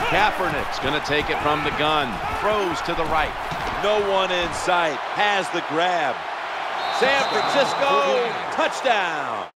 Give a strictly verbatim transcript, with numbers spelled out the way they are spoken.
Kaepernick's going to take it from the gun. Throws to the right. No one in sight. Has the grab. San Francisco, touchdown.